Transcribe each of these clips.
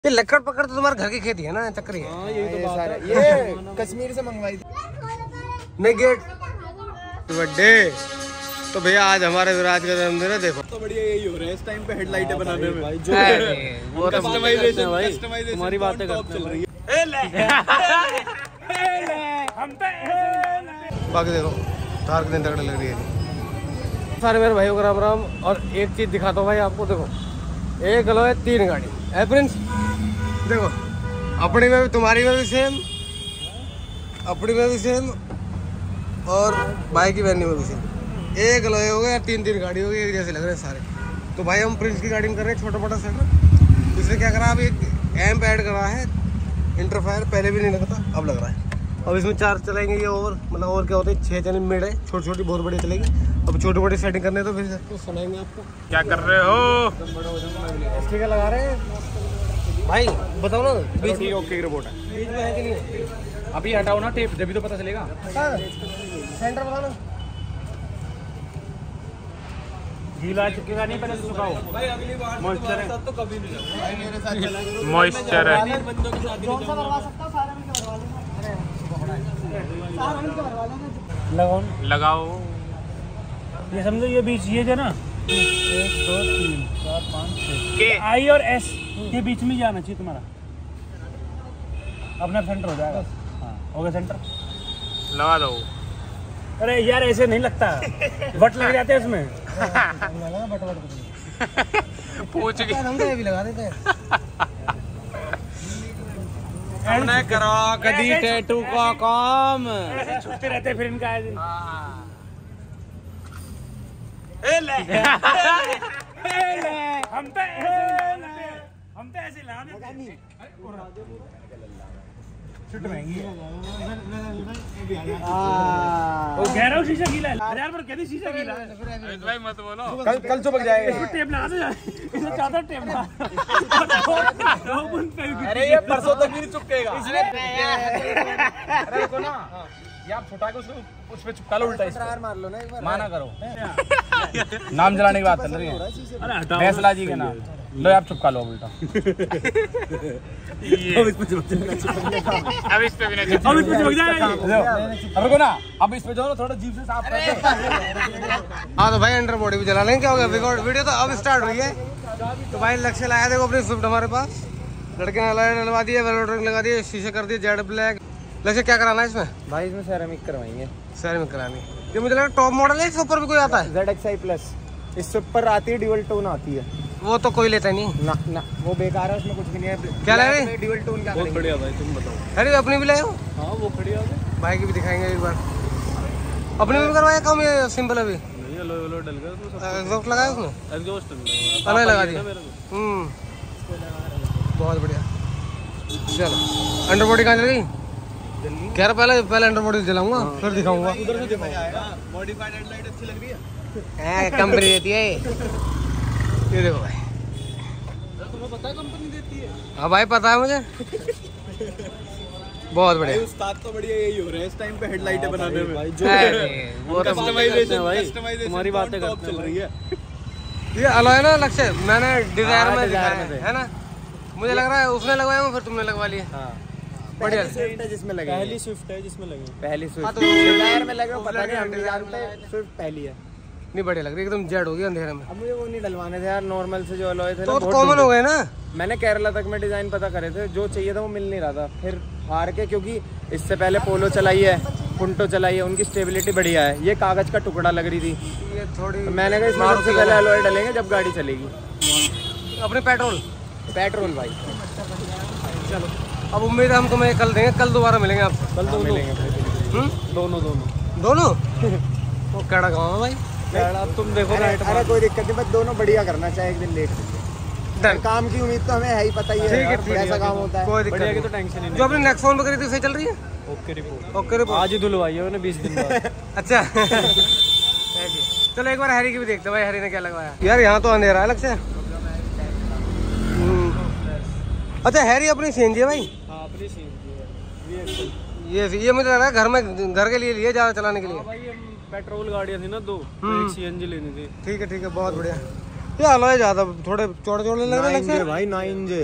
ये लकड़ पकड़ तो तुम्हारे घर की खेती है ना, चक्री है। हाँ, यही तो बात है। ये कश्मीर से मंगवाई थी। नहीं गेट बर्थडे तो भैया आज हमारे विराज का जन्मदिन है। देखो तो बढ़िया यही हो रहा है इस टाइम पे हेडलाइटें बनाने में भाई, जो वो कस्टमाइजेशन भाई हमारी बातें चल रही है। बाकी देखो तार कितनी तगड़ी लग रही है। सारे मेरे भाइयों को राम राम। और एक चीज दिखाता हूँ भाई आपको, देखो एक लो है 3 गाड़ी है प्रिंस। देखो अपनी में भी तुम्हारी में भी सेम, अपनी में भी सेम और भाई की बहनी में भी सेम। एक लोहे हो गया, 3 गाड़ी हो गई, एक जैसे लग रहे हैं सारे। तो भाई हम प्रिंस की गाड़ी में कर रहे हैं छोटा मोटा सेटअप। इसने क्या करा, अब एक एम्प ऐड करा है, इंटरफायर पहले भी नहीं लगा था, अब लग रहा है। अब इसमें 4 चलेंगे ये ओवर, मतलब ओवर क्या होता है 6 चैनल मिड है, छोटी छोटी बहुत बड़ी चलेगी। अब छोटी बड़ी सेटिंग करने तो फिर तो सुनाएंगे आपको। क्या कर रहे हो? स्टिकर लगा रहे हैं भाई, बताओ ना बीच में। ओके रिपोर्ट है, बीच में है कि नहीं? अभी हटाओ ना टेप, जब भी तो पता चलेगा। सेंटर बताओ ना। गीला चिपकेगा नहीं, पहले सुखाओ भाई, अगली बार मॉइस्चर है तो कभी नहीं लगा भाई मेरे साथ चला। मॉइस्चर है, बंदों के साथ कौन सा भरवा सकता हूं, सारे मिलकर भरवा लेंगे। सारे मिलकर भरवा लेंगे। लगाओ लगाओ। ये समझो ये बीच ये जो ना 1 2 3 4 5 6 आई और एस के बीच में जाना चाहिए तुम्हारा, अपना सेंटर हो जाएगा। हाँ हो गया सेंटर, लगा दो। अरे यार ऐसे नहीं लगता, बट लग जाते हैं उसमें। पूछ के हम तो ये भी लगा देते हैं। हमने करा कदी टैटू का काम, ऐसे छुपते रहते फिर इनका है। हम तो ऐसे ला देते। छुट महंगी है। वो कह रहा हूँ शीशा गीला है। 1000 पर कहती शीशा गीला है। भाई मत बोलो, कल चिपक जाएगा। टेप लगा दो, इसे चादर टेप लगा। अरे ये परसों तक नहीं चिपकेगा। अरे देखो ना, ये आप छुटा के उसको उस पे चिपका लो उल्टा। ट्रायर मार लो ना एक बार। माना करो, नाम जलाने की बात चल रही है। अरे हटाओ फैसला जी के नाम लो, आप चिपका लो उल्टा। अब इस पे भी नहीं, अब इस पे चिपक जाएगा। अब रुको ना, अब इस पे जो थोड़ा जीभ से साफ कर। हाँ तो भाई अंडर बॉडी भी जला लेंगे, क्या हो गया। वीडियो तो अब स्टार्ट हुई है। तो भाई लक्ष्य लाया देखो अपनी स्विफ्ट हमारे पास, लड़के ने लाइट डलवा दी है, वेलोड्रिंग लगा दी है, शीशे कर दिए जेड ब्लैक। लक्ष्य क्या कराना है इसमें? भाई इसमें सेरामिक करवाएंगे। सेरामिक करानी। ये मुझे लगा टॉप मॉडल है, इसके ऊपर भी कोई आता है। ZXi प्लस इससे ऊपर आती है, ड्यूल टोन आती है। वो तो कोई लेता नहीं ना ना वो बेकार है, उसमें कुछ भी नहीं है। क्या ले रहे? ड्यूल टोन क्या बहुत बढ़िया भाई, तुम बताओ। अरे अपनी भी ले आओ। हाँ वो खड़ी आ गई, भाई की भी दिखाएंगे एक बार। अपने में भी करवाया काम, ये सिंपल अभी नहीं लो डल गया उसमें, एग्जॉस्ट लगाया उसमें, एग्जॉस्ट अलग लगा दिया। बहुत बढ़िया। चलो अंडर बॉडी कहाँ चली? कह रहा पहले अंडर बॉडी जलाऊंगा, फिर दिखाऊंगा। उधर से दिखाएगा। मॉडिफाइड हेडलाइट अच्छी लग रही है, कंपनी देती है ये देखो भाई। तुम्हें पता है कंपनी देती है? हाँ भाई पता है मुझे। बहुत बढ़िया। उस्ताद तो बढ़िया यही हो रहा है इस टाइम पे हेडलाइटें बनाने में भाई, जो वो तो कस्टमाइजेशन हमारी बातें चल रही है। ये अलग है ना लक्ष्य, मैंने डिजायर में दिखाया है ना, मुझे लग रहा है उसने लगवाया फिर तुमने लगवा लिया। बढ़िया स्विफ्ट है जिसमें लगे, पहली स्विफ्ट है जिसमें लगे, पहली स्विफ्ट। हाँ, तो डिजायर में लगे पता नहीं, हम नहीं जानते। स्विफ्ट पहली है। नहीं बढ़िया लग रही है, एकदम जेड हो गई अंधेरे में। अब मुझे वो नहीं डलवाने थे यार, नॉर्मल से जो अलॉय थे तो कॉमन हो गए ना। मैंने केरला तक में डिजाइन पता करे थे, जो चाहिए था वो मिल नहीं रहा था, फिर हार के, क्योंकि इससे पहले पोलो चलाई है, पुंटो चलाई है, उनकी स्टेबिलिटी बढ़िया है। ये कागज का टुकड़ा लग रही थी, ये थोड़ी तो मैंने कहा इसमें सबसे पहले अलॉय डलेंगे जब गाड़ी चलेगी। अपने पेट्रोल भाई। चलो अब उम्मीद है हम तुम्हें कल देंगे, कल दोबारा मिलेंगे आपसे। कल मिलेंगे दोनों वो कैड़ा गाँव है भाई। अब तुम देखो ना। अरे कोई दिक्कत नहीं, बस दोनों बढ़िया करना, चाहे एक दिन लेट। काम की उम्मीद तो हमें है ही, पता ही है कैसा काम होता है। कोई दिक्कत नहीं, तो टेंशन नहीं। जो अपने नेक्स्ट फोन पे करी थी सही चल रही है? Okay report, okay report. आज ही धुलवाई है उन्हें 20 दिन बाद। अच्छा चलो एक बार हैरी की भी देखते हैं भाई, हैरी ने क्या लगवाया। यार यहाँ तो अंधेरा है लक्ष्य। अच्छा हैरी अपनी सीएनजी है भाई? हाँ अपनी ये मुझे लग रहा है घर के लिए लिए ज्यादा चलाने के लिए। भाई ये पेट्रोल गाड़ियाँ थी ना 2, एक सीएनजी लेनी थी। ठीक है बहुत बढ़िया। ये अलॉय ज्यादा थोड़े चौड़े लग रहे हैं भाई 9J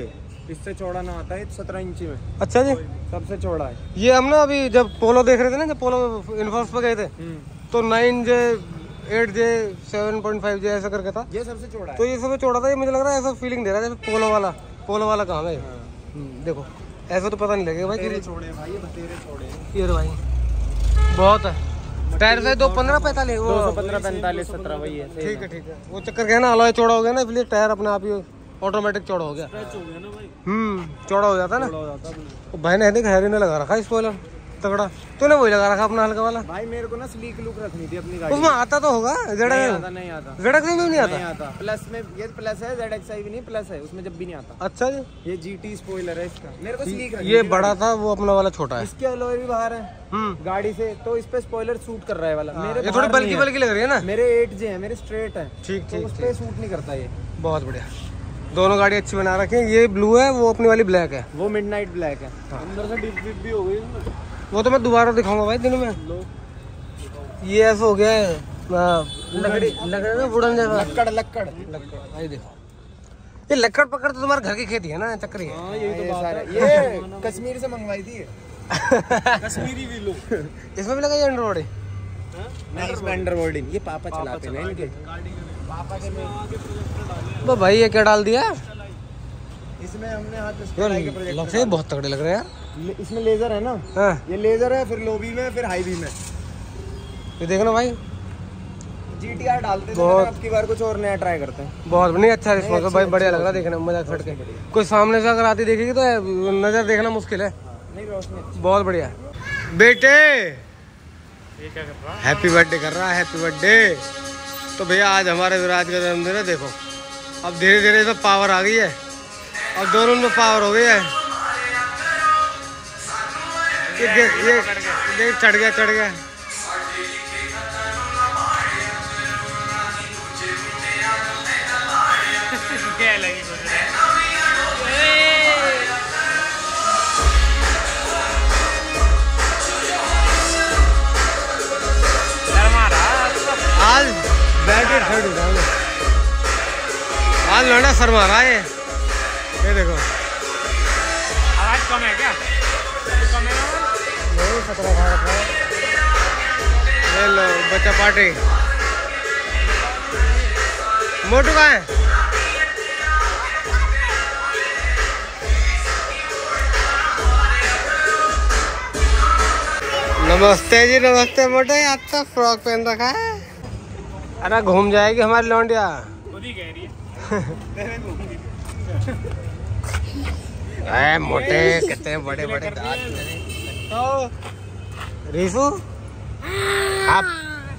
इससे चौड़ा ना आता है 17 इंची में। अच्छा जी, सबसे चौड़ा है ये हम ना अभी जब पोलो देख रहे थे ना, जब पोलो इन्फोर्स पे गए थे तो 9J 8J 7.5J ऐसा करके था। ये सबसे चौड़ा है। तो ये सबसे चौड़ा था। ये मुझे लग रहा है ऐसा फीलिंग दे रहा है जैसे पोलो वाला काम है। देखो ऐसा तो पता नहीं लगेगा भाई कि छोड़े भाई, ये बतेरे छोड़े। ये भाई बहुत है। टायर से 215 45 215 45 17 वही है। ठीक है ठीक है। वो चक्कर क्या है ना, अलॉय चौड़ा हो गया ना, इसलिए टायर अपने आप ही ऑटोमेटिक चौड़ा हो गया। चौड़ा हो जाता ना। भाई ने हैरी ने लगा रखा स्पॉइलर तगड़ा। तूने वही लगा रखा अपना हल्का वाला। भाई मेरे को ना स्लीक लुक रखनी थी अपनी गाड़ी। उसमें आता तो होगा ZX नहीं आता। ZX में नहीं आता। प्लस में ये प्लस है, ZXi भी नहीं प्लस है, उसमें जब भी नहीं आता। अच्छा जी, ये GT स्पॉइलर है इसका। मेरे को स्लीक रखनी ये बड़ा था, वो अपना वाला छोटा है। इसके अलॉय भी बाहर है गाड़ी से, तो इस पे स्पॉइलर सूट कर रहा है वाला। मेरे ये थोड़ी बल्कि लग रही है ना। मेरे 8J है, मेरे स्ट्रेट है। ठीक ठीक, उस पे सूट नहीं करता ये। बहुत बढ़िया। दोनों गाड़ी अच्छी बना रखी है। ये ब्लू है, वो अपनी वाली ब्लैक है। वो मिडनाइट ब्लैक है। अंदर से डिप भी हो गई। वो तो मैं दोबारा दिखाऊंगा भाई दिन में। ये ऐसा हो गया है लकड़ी ना, वुडन जैसा। लक्कड़ भाई देखो, ये लक्कड़ पकड़ तो तुम्हारे घर की खेती है ना, चक्करी है। यही तो बात है। ये कश्मीर से मंगवाई थी। कश्मीरी व्हीलो इसमें भी लगा ये एंड्रॉइड। नहीं, इसमें अंडरबोर्डिंग ये पापा चलाते हैं इनके। पापा के भाई ये क्या डाल दिया इसमें हमने हाथ लग से बहुत तगड़े लग रहे हैं यार। इसमें लेजर है ना। ये लेजर है, फिर लो बीम है, फिर हाई बीम है। ये देखो ना भाई, GTR डालते थे, अब की बार कुछ और नया ट्राई करते हैं। बहुत नहीं अच्छा रिस्पॉन्स भाई, बढ़िया लग रहा है देखने में, मजा फट के। कोई सामने से अगर आती देखेगी तो नजर देखना मुश्किल है। नहीं रोशनी बहुत बढ़िया। बेटे हैप्पी बर्थडे कर रहा है, हैप्पी बर्थडे। तो भैया आज हमारे विराज का जन्मदिन है। देखो अब धीरे धीरे तो पावर आ गई है, और दोनों में पावर हो गई है। ये चढ़ गया। आज बैठे आज लौंडा शर्मा रहा है। ये देखो आवाज कम है क्या? कम है ना? नहीं, 17 भारत है। ये लो बच्चा पार्टी। मोटू कहाँ है? नमस्ते जी, नमस्ते मोटे। आज तो फ्रॉक पहन रखा है। अरे घूम जाएगी हमारी लौंडिया। खुद ही कह रही है। मोटे कितने बड़े बड़े दांत मेरे। रीसू आप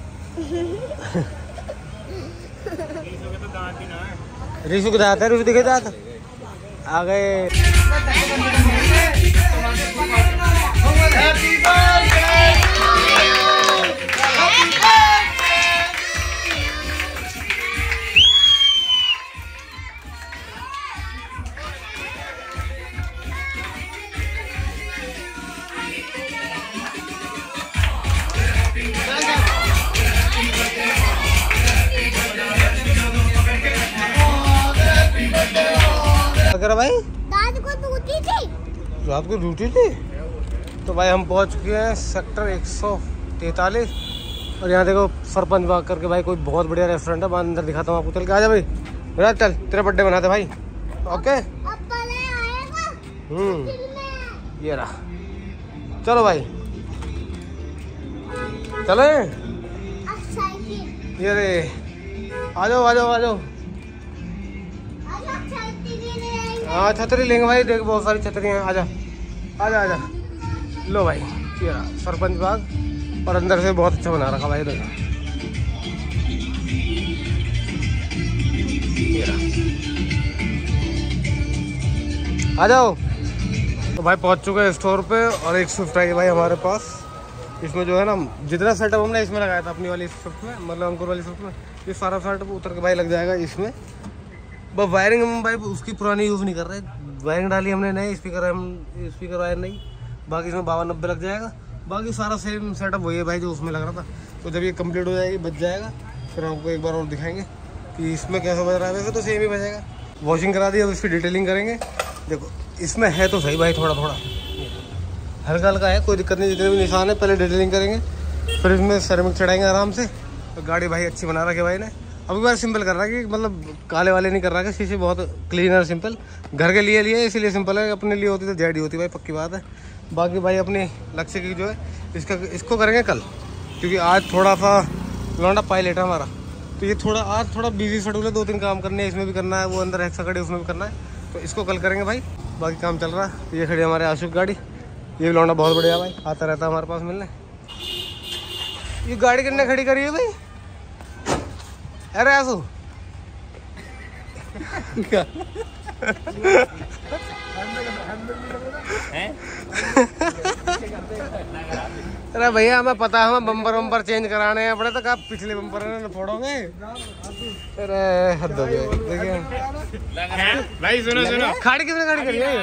रीसू के दांत है, रीसू दिखे दांत आ गए। अगर भाई रात को ड्यूटी थी। तो भाई हम पहुंच चुके हैं सेक्टर 143। और यहाँ देखो सरपंच बाग करके भाई कोई बहुत बढ़िया रेस्टोरेंट है, अंदर दिखाता हूँ आपको। चल के आजा भाई, मेरा चल तेरा बर्थडे मनाते भाई। ओके ये रहा। चलो भाई चलो। ये रे आ जाओ। हाँ छतरी लेंगे भाई, देख बहुत सारी छतरी हैं। आजा। लो भाई ये रहा सरपंच बाग, और अंदर से बहुत अच्छा बना रखा भाई। देखो ये रहा, आ जाओ। तो भाई पहुंच चुके हैं स्टोर पे, और एक स्विफ्ट आई है भाई हमारे पास। इसमें जो है ना जितना सेटअप हमने इसमें लगाया था अपनी वाली स्विफ्ट में, मतलब अंकुर वाली स्विफ्ट में, ये सारा सेटअप उतर के भाई लग जाएगा इसमें। बस वायरिंग हम भाई उसकी पुरानी यूज़ नहीं कर रहे, वायरिंग डाली हमने नई। स्पीकर वायर नहीं, बाकी इसमें 52-90 लग जाएगा। बाकी सारा सेम सेटअप वही है भाई जो उसमें लग रहा था। तो जब ये कंप्लीट हो जाएगी, बच जाएगा, फिर आपको एक बार और दिखाएंगे कि इसमें कैसा बज रहा है। वैसे तो सेम ही बजेगा। वॉशिंग करा दी, अब इसकी डिटेलिंग करेंगे, देखो इसमें है तो सही भाई, थोड़ा थोड़ा हल्का हल्का है, कोई दिक्कत नहीं। जितने भी निशान है पहले डिटेलिंग करेंगे, फिर इसमें सेरेमिक चढ़ाएंगे आराम से। तो गाड़ी भाई अच्छी बना रखी है भाई ने। अभी बार सिंपल कर रहा है कि मतलब काले वाले नहीं कर रहा है, शीशे बहुत क्लीन और सिंपल। घर के लिए इसीलिए सिंपल है, अपने लिए होती तो जेड ही होती भाई, पक्की बात है। बाकी भाई अपनी लक्ष्य की जो है इसको करेंगे कल, क्योंकि आज थोड़ा सा लौंडा पायलट है हमारा, तो ये आज थोड़ा बिजी शेड्यूल है। 2-3 काम करने हैं, इसमें भी करना है, वो अंदर हेक्सा खड़ी उसमें भी करना है, तो इसको कल करेंगे भाई। बाकी काम चल रहा है। ये खड़ी हमारे आशुक गाड़ी, ये भी लौंडा बहुत बढ़िया भाई, आता रहता है हमारे पास मिलने। ये गाड़ी कितने खड़ी करी है भाई? अरे आसू अरे भैया हमें पता है, हमें बम्पर चेंज कराने हैं अपने, तो कहा पिछले बम्पर ने फोड़ोगे। अरे हद हो गई। देखिए भाई सुनो खाड़ी किसने गाड़ी करी है?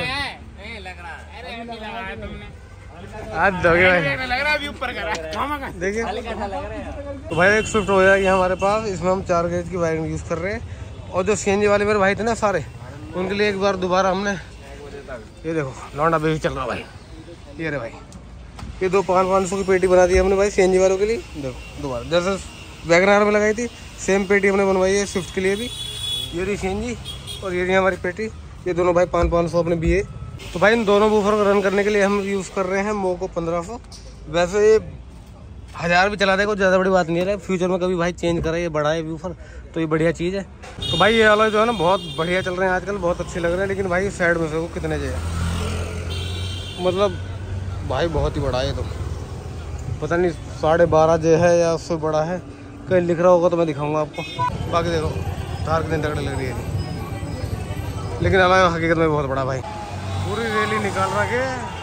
हद हो गई भाई, लग रहा है अभी ऊपर करा। देखिए तो भाई एक स्विफ्ट हो जाएगी हमारे पास, इसमें हम 4 गेज की वायरिंग यूज़ कर रहे हैं। और जो सीएनजी वाले मेरे भाई थे ना सारे, उनके लिए एक बार दोबारा हमने ये देखो लौंडा बेबी चल रहा भाई, ये रे भाई, ये 500 की पेटी बना दी हमने भाई सीएनजी वालों के लिए। देखो दोबारा जैसे वैगनआर में लगाई थी सेम पेटी हमने बनवाई है स्विफ्ट के लिए भी। ये रही सीएनजी और ये रही हमारी पेटी, ये दोनों भाई 500 अपने BA। तो भाई इन दोनों बूफर को रन करने के लिए हम यूज़ कर रहे हैं मोको 1500। वैसे 1000 भी चला देगा, कुछ ज़्यादा बड़ी बात नहीं है। फ्यूचर में कभी भाई चेंज करे, ये बड़ा है बूफर, तो ये बढ़िया चीज़ है। तो भाई ये वाला जो है ना बहुत बढ़िया चल रहे हैं आजकल, बहुत अच्छे लग रहे हैं। लेकिन भाई साइड में से वो कितने चाहिए, मतलब भाई बहुत ही बड़ा है, तो पता नहीं 12.5 जे है या उससे बड़ा है, कहीं लिख रहा होगा तो मैं दिखाऊंगा आपको। बाकी देखो थार के दिन तगड़े लग रही है, लेकिन अलग हकीकत में बहुत बड़ा भाई। पूरी रैली निकाल रखे,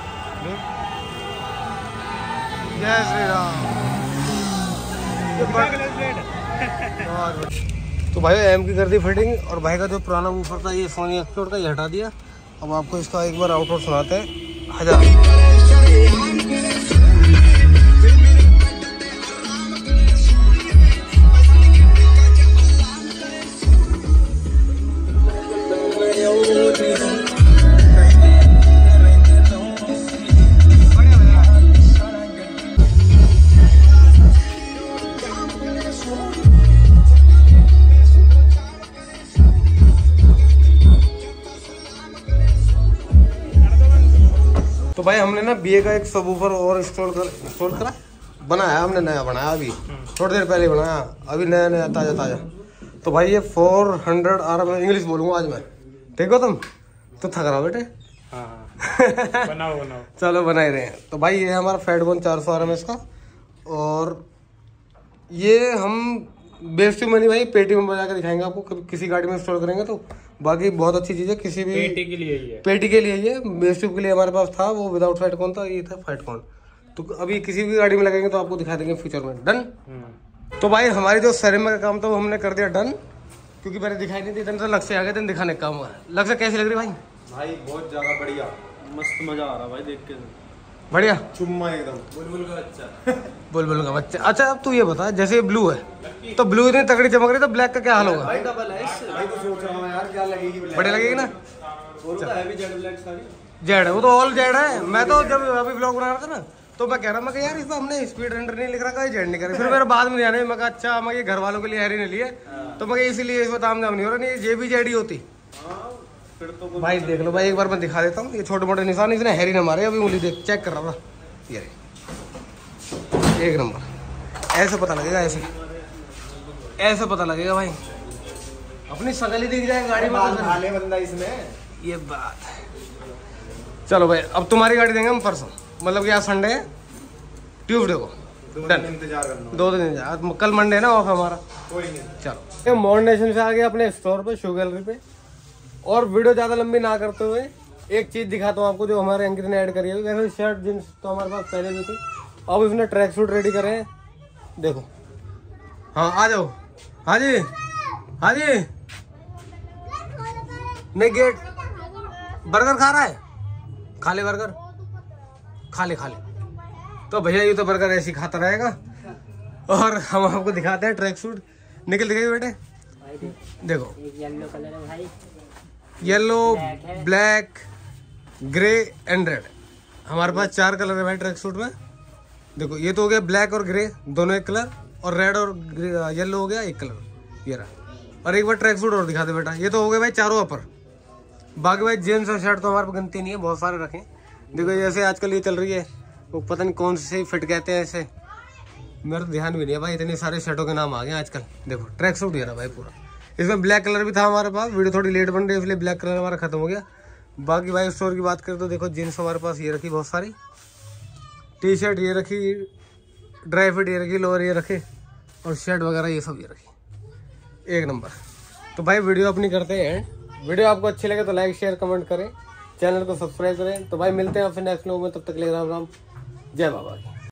जय श्री राम। तो भाई एम की कर दी फिटिंग, और भाई का जो पुराना वूफर था ये सोनी एक्सपोर्ट का, ये हटा दिया। अब आपको इसका एक बार आउटपुट सुनाते हैं। 1000 तो भाई हमने ना BA का एक सबवूफर और इंस्टॉल करा, बनाया हमने, नया बनाया, अभी थोड़ी देर पहले बनाया, अभी नया ताज़ा। तो भाई ये 400 RM, इंग्लिश बोलूँगा आज मैं, ठीक हो तुम तो थक रहा हो बेटे। बनाओ चलो बना ही रहे हैं। तो भाई ये हमारा फैटबोन 400 RM इसका, और ये हम बेस्ट में नहीं भाई पेटी में बजा कर दिखाएंगे आपको, कभी किसी गाड़ी में इंस्टॉल करेंगे तो। बाकी बहुत अच्छी चीज़ है, किसी भी पेटी के लिए ये बेस्ट के लिए हमारे पास था, वो विदाउट फैटकॉन था, ये था फैटकॉन। तो अभी किसी भी गाड़ी में लगेंगे तो आपको दिखा देंगे फ्यूचर में। डन। तो भाई हमारी जो सेरेमिक का काम था वो हमने कर दिया डन, क्योंकि मैंने दिखाई नहीं दी, इतने तो लक्ष्य आ गए थे दिखाने का काम हुआ। लक्ष्य कैसी लग रही भाई? भाई बहुत ज्यादा बढ़िया, मस्त मजा आ रहा भाई देख के, बढ़िया चुम्मा एकदम। बुलबुल का बच्चा। अच्छा अब तू ये बता, जैसे ब्लू है तो ब्लू इतनी तगड़ी चमक रही, तो ब्लैक का क्या हाल होगा? भाई डबल है इससे, भाई तो सोच रहा हूं यार क्या लगेगी, बढ़िया लगेगी ना। और तो है भी जेड ब्लैक सारी, जेड है वो तो, ऑल जेड है। मैं तो जब अभी व्लॉग बना रहा था ना, तो मैं कह रहा मैं यार इसमें हमने स्पीड रेंडर नहीं लिख रखा है, जेड नहीं कर रहा। फिर मेरे बाद में ध्यान है, मैं कहा अच्छा मैं ये घर वालों के लिए हैरी नहीं लिए, तो मैं इसीलिए इसमें ताम जाम नहीं हो रहा, नहीं ये भी जेड ही होती। तो भाई देख लो भाई, एक बार मैं दिखा देता हूँ, ये छोटे मोटे निशान इसने हैरी न मारे, अभी उंगली देख चेक कर रहा था, ये एक नंबर। ऐसे पता लगेगा, ऐसे पता लगेगा भाई, अपनी शकल ही दिख जाए गाड़ी में, बंदा इसमें, ये बात है। चलो भाई अब तुम्हारी गाड़ी देंगे हम परसों, मतलब कि आज संडे है, ट्यूसडे को डन, इंतजार करना 2 दिन इंतजार, कल मंडे है ना ऑफ हमारा, कोई नहीं। चलो मॉडर्नेशन से आ गए अपने स्टोर पे, शू गैलरी पे। और वीडियो ज़्यादा लंबी ना करते हुए एक चीज़ दिखाता हूँ आपको, जो हमारे अंकित ने ऐड करी है। वैसे शर्ट जींस तो हमारे पास पहले भी थी, अब इसने ट्रैक सूट रेडी करे हैं, देखो। हाँ आ जाओ, हाँ जी हाँ जी। नहीं गेट, बर्गर खा रहा है, खा ले बर्गर, खा ले। तो भैया ये तो बर्गर ऐसे ही खाता रहेगा। और हम आपको दिखाते हैं ट्रैक सूट, निकल दिखाइए बेटे, देखो येलो कलर है भाई, yellow black grey and red. हमारे पास 4 कलर है भाई ट्रैक सूट में। देखो ये तो हो गया ब्लैक और ग्रे दोनों एक कलर, और रेड और येलो हो गया एक कलर, ये रहा। और एक बार ट्रैक सूट और दिखा दे बेटा। ये तो हो गए भाई चारों अपर। बाकी भाई जीन्स और शर्ट तो हमारे पास गिनती नहीं है, बहुत सारे रखें। देखो जैसे आजकल ये चल रही है, वो पता नहीं कौन से फिट कहते हैं ऐसे, मेरा तो ध्यान भी नहीं है भाई, इतने सारे शर्टों के नाम आ गए आजकल। देखो ट्रैक सूट ये रहा भाई पूरा। इसमें ब्लैक कलर भी था हमारे पास, वीडियो थोड़ी लेट बन रही है इसलिए ब्लैक कलर हमारा खत्म हो गया। बाकी भाई स्टोर की बात करें तो देखो जीन्स हमारे पास ये रखी बहुत सारी, टी शर्ट ये रखी, ड्राई फिट ये रखी, लोअर ये रखे, और शर्ट वगैरह ये सब ये रखी, एक नंबर। तो भाई वीडियो अपनी करते हैं। वीडियो आपको अच्छी लगे तो लाइक शेयर कमेंट करें, चैनल को सब्सक्राइब करें। तो भाई मिलते हैं फिर नेक्स्ट लोग में, तब तक ले राम राम, जय बाबा।